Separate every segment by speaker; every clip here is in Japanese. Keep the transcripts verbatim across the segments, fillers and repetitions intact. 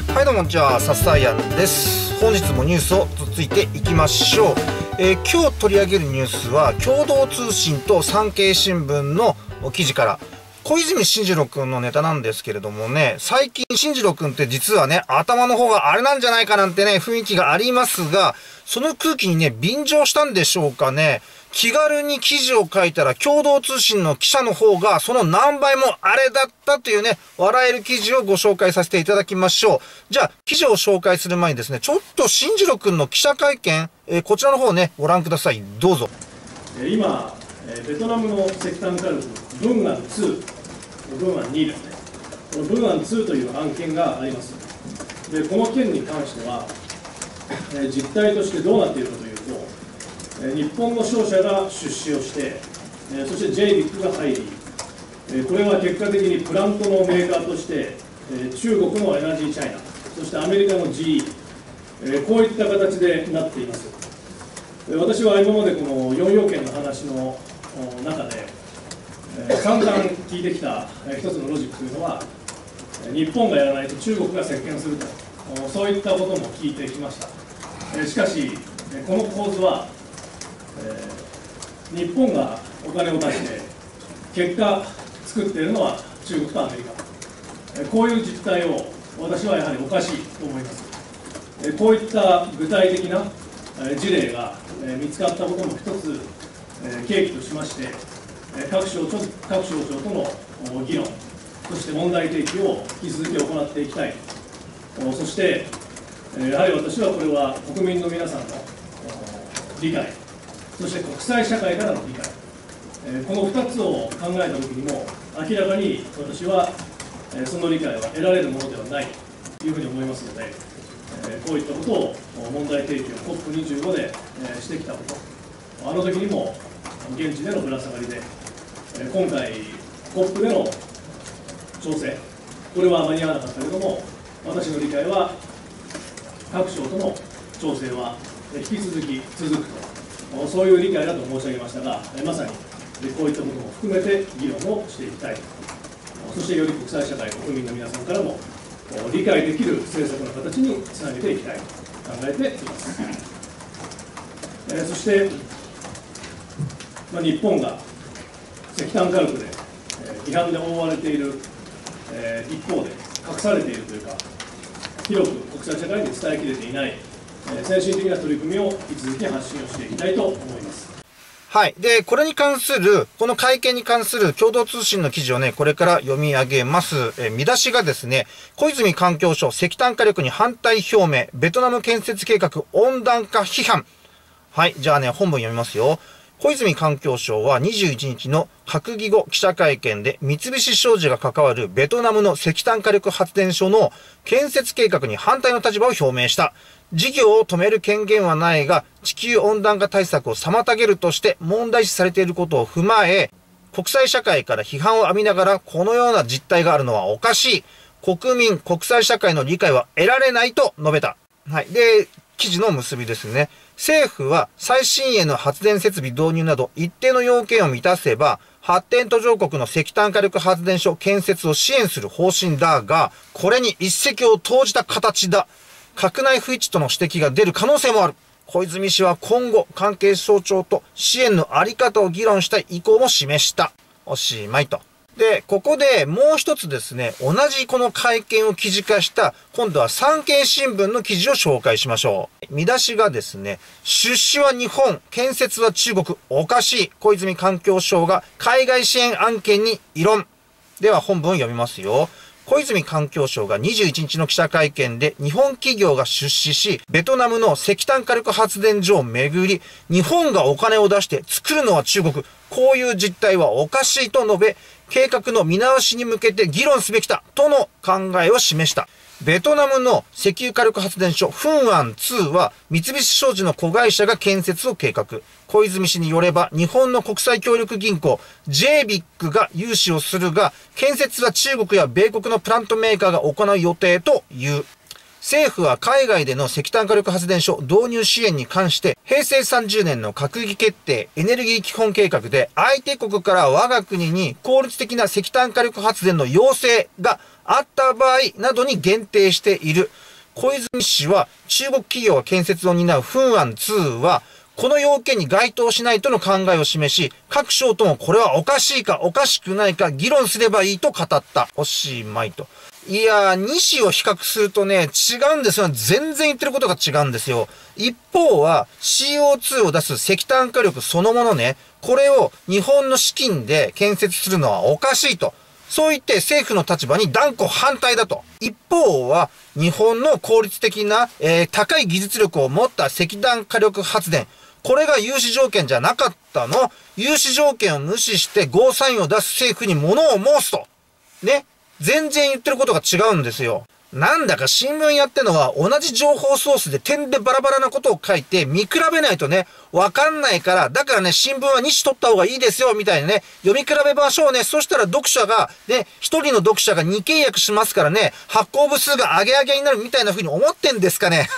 Speaker 1: はいどうも、じゃあサスタイヤンです。本日もニュースをつついていきましょう。えー、今日取り上げるニュースは共同通信と産経新聞の記事から小泉進次郎くんのネタなんですけれどもね、最近進次郎くんって実はね、頭の方があれなんじゃないかなんてね、雰囲気がありますが、その空気にね、便乗したんでしょうかね。気軽に記事を書いたら共同通信の記者の方がその何倍もあれだったというね、笑える記事をご紹介させていただきましょう。じゃあ、記事を紹介する前にですね、ちょっと進次郎くんの記者会見、えー、こちらの方をね、ご覧ください。どうぞ。
Speaker 2: 今、ベトナムの石炭火力、ブンアンツー、ブンアンにですね、このブンアンツーという案件があります。で、この件に関しては、実態としてどうなっているかというと、日本の商社が出資をして、そして ジェイビック が入り、これは結果的にプラントのメーカーとして、中国のエナジーチャイナ、そしてアメリカの ジーイー、こういった形でなっています。私は今までこのよん要件の話の中で、散々聞いてきた一つのロジックというのは、日本がやらないと中国が席巻すると、そういったことも聞いてきました。しかし、この構図は、日本がお金を出して、結果、作っているのは中国とアメリカ。こういう実態を私はやはりおかしいと思います。こういった具体的な事例が見つかったことも一つ契機としまして、各省庁各省庁との議論、そして問題提起を引き続き行っていきたい。そして、やはり私はこれは国民の皆さんの理解、そして国際社会からの理解、このふたつを考えたときにも、明らかに私はその理解は得られるものではないというふうに思いますので、こういったことを問題提起を コップにじゅうご でしてきたこと、あの時にも現地でのぶら下がりで、今回、コップでの調整、これは間に合わなかったけれども、私の理解は、各省との調整は引き続き続くと、そういう理解だと申し上げましたが、まさにこういったことも含めて議論をしていきたい、そしてより国際社会、国民の皆さんからも理解できる政策の形につなげていきたいと考えています。えー、そして、まあ、日本が石炭火力で、えー、批判で覆われている、えー、一方で隠されているというか、広く国際社会に伝えきれていない、えー、先進的な取り組みを引き続き発信をしていきたいと思います。
Speaker 1: はい。で、これに関する、この会見に関する共同通信の記事をね、これから読み上げます。え、見出しがですね、小泉環境省石炭火力に反対表明、ベトナム建設計画温暖化批判。はい。じゃあね、本文読みますよ。小泉環境省はにじゅういちにちの閣議後記者会見で三菱商事が関わるベトナムの石炭火力発電所の建設計画に反対の立場を表明した。事業を止める権限はないが、地球温暖化対策を妨げるとして問題視されていることを踏まえ、国際社会から批判を浴びながらこのような実態があるのはおかしい。国民、国際社会の理解は得られないと述べた。はい。で、記事の結びですね。政府は最新鋭の発電設備導入など一定の要件を満たせば、発展途上国の石炭火力発電所建設を支援する方針だが、これに一石を投じた形だ。閣内不一致との指摘が出る可能性もある。小泉氏は今後、関係省庁と支援のあり方を議論したい意向も示した。おしまいと。で、ここでもう一つですね、同じこの会見を記事化した、今度は産経新聞の記事を紹介しましょう。見出しがですね、出資は日本、建設は中国、おかしい。小泉環境省が海外支援案件に異論。では本文を読みますよ。小泉環境省がにじゅういちにちの記者会見で日本企業が出資し、ベトナムの石炭火力発電所をめぐり、日本がお金を出して作るのは中国。こういう実態はおかしいと述べ、計画の見直しに向けて議論すべきだとの考えを示した。ベトナムの石油火力発電所フンアンツーは三菱商事の子会社が建設を計画。小泉氏によれば日本の国際協力銀行 ジェイビック が融資をするが、建設は中国や米国のプラントメーカーが行う予定という。 政府は海外での石炭火力発電所導入支援に関して、へいせいさんじゅうねんの閣議決定エネルギー基本計画で、相手国から我が国に効率的な石炭火力発電の要請があった場合などに限定している。小泉氏は、中国企業が建設を担うフンアンツーは、この要件に該当しないとの考えを示し、各省ともこれはおかしいかおかしくないか議論すればいいと語った。おしまいと。いやー、に氏を比較するとね、違うんですよ。全然言ってることが違うんですよ。一方は シーオーツー を出す石炭火力そのものね、これを日本の資金で建設するのはおかしいと。そう言って政府の立場に断固反対だと。一方は日本の効率的な、えー、高い技術力を持った石炭火力発電。これが融資条件じゃなかったの。融資条件を無視してゴーサインを出す政府に物を申すと。ね。全然言ってることが違うんですよ。なんだか新聞やってのは同じ情報ソースで点でバラバラなことを書いて見比べないとね、わかんないから、だからね、新聞はに紙取った方がいいですよ、みたいなね、読み比べましょうね。そしたら読者が、ね、一人の読者がに契約しますからね、発行部数が上げ上げになるみたいな風に思ってんですかね。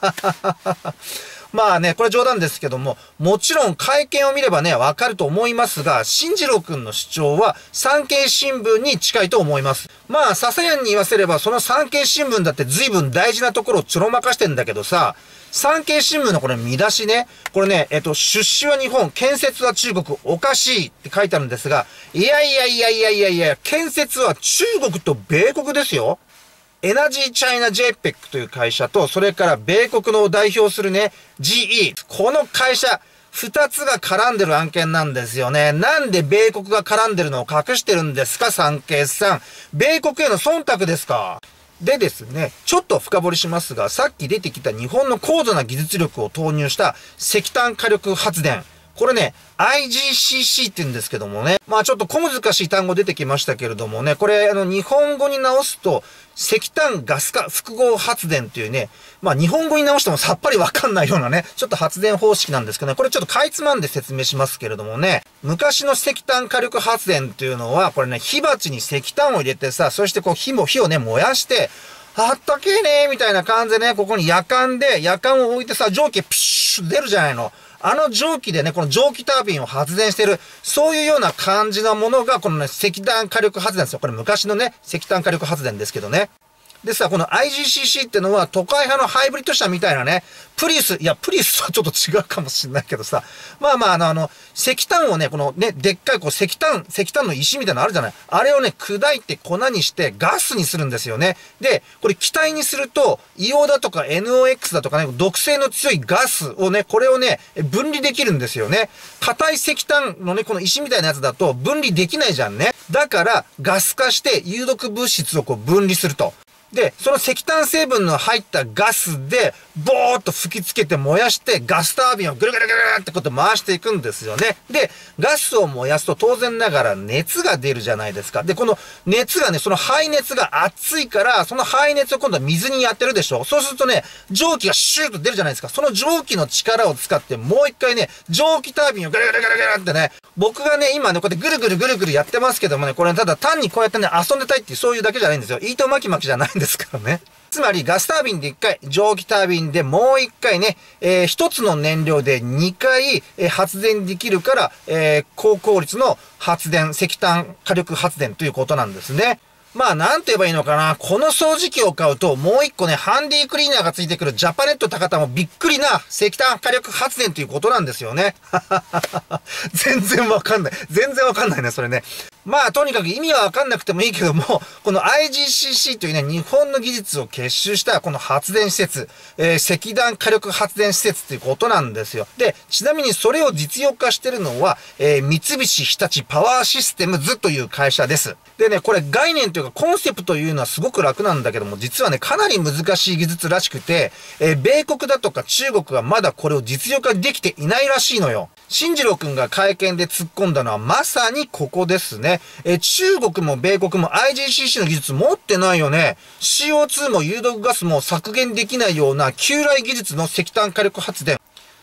Speaker 1: まあね、これ冗談ですけども、もちろん会見を見ればね、わかると思いますが、進次郎くんの主張は産経新聞に近いと思います。まあ、笹谷に言わせれば、その産経新聞だって随分大事なところをちょろまかしてんだけどさ、産経新聞のこれ見出しね、これね、えっと、出資は日本、建設は中国、おかしいって書いてあるんですが、いやいやいやいやいやいや、建設は中国と米国ですよ。エナジーチャイナ ジェイペック という会社と、それから米国の代表するね、ジーイー。この会社、二つが絡んでる案件なんですよね。なんで米国が絡んでるのを隠してるんですか、産経さん。米国への忖度ですか。でですね、ちょっと深掘りしますが、さっき出てきた日本の高度な技術力を投入した石炭火力発電。これね、アイジーシーシー って言うんですけどもね。まあちょっと小難しい単語出てきましたけれどもね。これ、あの、日本語に直すと、石炭ガス化複合発電っていうね。まあ日本語に直してもさっぱりわかんないようなね。ちょっと発電方式なんですけどね。これちょっとかいつまんで説明しますけれどもね。昔の石炭火力発電っていうのは、これね、火鉢に石炭を入れてさ、そしてこう火も、火をね、燃やして、あったけえねーみたいな感じでね、ここに夜間で、夜間を置いてさ、蒸気がピシュッ出るじゃないの。あの蒸気でね、この蒸気タービンを発電してる、そういうような感じなものが、このね、石炭火力発電ですよ。これ昔のね、石炭火力発電ですけどね。でさ、この アイジーシーシー ってのは都会派のハイブリッド車みたいなね、プリウス、いや、プリウスはちょっと違うかもしれないけどさ、まあまあ、あの、あの、石炭をね、このね、でっかいこう石炭、石炭の石みたいなのあるじゃない。あれをね、砕いて粉にしてガスにするんですよね。で、これ気体にすると、硫黄だとか エヌオーエックス だとかね、毒性の強いガスをね、これをね、分離できるんですよね。硬い石炭のね、この石みたいなやつだと分離できないじゃんね。だから、ガス化して有毒物質をこう分離すると。で、その石炭成分の入ったガスで、ボーっと吹きつけて燃やして、ガスタービンをぐるぐるぐるってこと回していくんですよね。で、ガスを燃やすと当然ながら熱が出るじゃないですか。で、この熱がね、その排熱が熱いから、その排熱を今度は水にやってるでしょ。そうするとね、蒸気がシューッと出るじゃないですか。その蒸気の力を使ってもう一回ね、蒸気タービンをぐるぐるぐるぐるってね、僕がね、今ね、こうやってぐるぐるぐるぐるやってますけどもね、これただ単にこうやってね、遊んでたいっていうそういうだけじゃないんですよ。糸巻き巻きじゃないんですからね。つまりガスタービンでいっかい、蒸気タービンでもういっかいね、えー、一つの燃料でにかい、えー、発電できるから、えー、高効率の発電、石炭火力発電ということなんですね。まあ、なんて言えばいいのかな。この掃除機を買うと、もう一個ね、ハンディクリーナーがついてくるジャパネット高田もびっくりな石炭火力発電ということなんですよね。全然わかんない。全然わかんないね、それね。まあ、とにかく意味はわかんなくてもいいけども、この アイジーシーシー というね、日本の技術を結集したこの発電施設、えー、石炭火力発電施設ということなんですよ。で、ちなみにそれを実用化してるのは、えー、三菱日立パワーシステムズという会社です。でね、これ概念というかコンセプトというのはすごく楽なんだけども、実はね、かなり難しい技術らしくて、えー、米国だとか中国はまだこれを実用化できていないらしいのよ。進次郎くんが会見で突っ込んだのはまさにここですね。え、中国も米国も アイジーシーシー の技術持ってないよね。シーオーツー も有毒ガスも削減できないような旧来技術の石炭火力発電。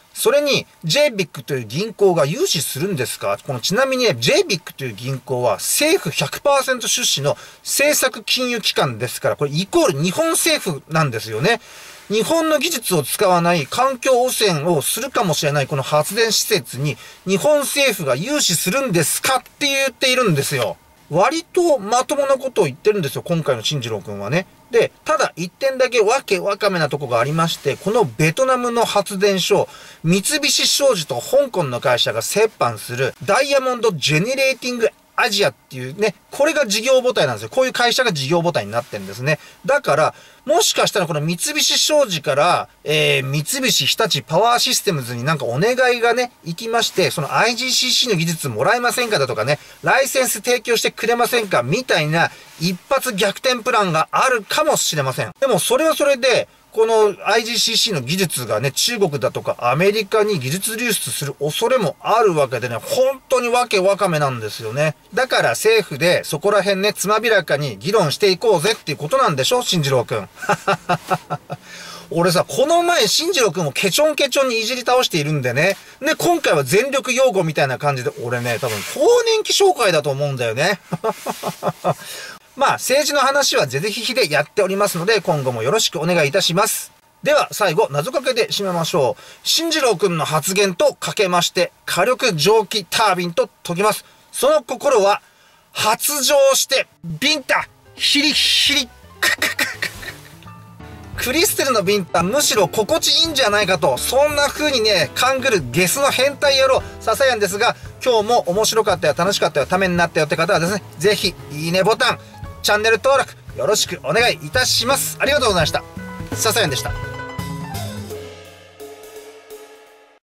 Speaker 1: それに ジェイビック という銀行が融資するんですか？このちなみにね、ジェイビック という銀行は政府 ひゃくパーセント 出資の政策金融機関ですから、これイコール日本政府なんですよね。日本の技術を使わない環境汚染をするかもしれないこの発電施設に日本政府が融資するんですかって言っているんですよ。割とまともなことを言ってるんですよ、今回の進次郎くんはね。で、ただ一点だけわけわかめなとこがありまして、このベトナムの発電所、三菱商事と香港の会社が折半するダイヤモンドジェネレーティングアジアっていうね、これが事業母体なんですよ。こういう会社が事業母体になってるんですね。だから、もしかしたらこの三菱商事から、えー、三菱日立パワーシステムズになんかお願いがね、行きまして、その アイジーシーシー の技術もらえませんかだとかね、ライセンス提供してくれませんかみたいな一発逆転プランがあるかもしれません。でもそれはそれで、この アイジーシーシー の技術がね、中国だとかアメリカに技術流出する恐れもあるわけでね、本当にわけわかめなんですよね。だから政府でそこら辺ね、つまびらかに議論していこうぜっていうことなんでしょ、進次郎くん。俺さ、この前、進次郎くんもケチョンケチョンにいじり倒しているんでね。で、今回は全力擁護みたいな感じで、俺ね、多分更年期紹介だと思うんだよね。まあ、政治の話はぜぜひひでやっておりますので、今後もよろしくお願いいたします。では、最後、謎かけで締めましょう。進次郎くんの発言とかけまして、火力蒸気タービンと解きます。その心は、発情して、ビンタ、ヒリヒリ、クククク。クリステルのビンタ、むしろ心地いいんじゃないかと、そんな風にね、勘ぐるゲスの変態野郎、ささやんですが、今日も面白かったよ、楽しかったよ、ためになったよって方はですね、ぜひ、いいねボタン、チャンネル登録、よろしくお願いいたします。ありがとうございました。ささやんでした。